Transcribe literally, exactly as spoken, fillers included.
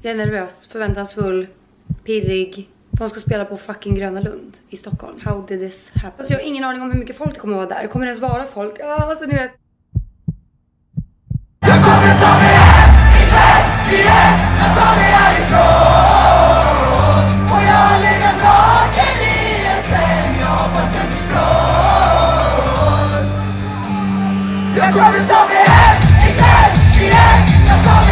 Jag är nervös, förväntansfull, pirrig. De ska spela på fucking Gröna Lund i Stockholm. How did this happen? Alltså jag har ingen aning om hur mycket folk det kommer att vara där. Kommer det ens vara folk? Ja, alltså ni vet. Jag kommer ta mig hem ikväll igen. Jag tar mig härifrån. Och jag ligger naken i en säng. Jag hoppas du förstår. Jag kommer ta mig hem ikväll igen. Jag tar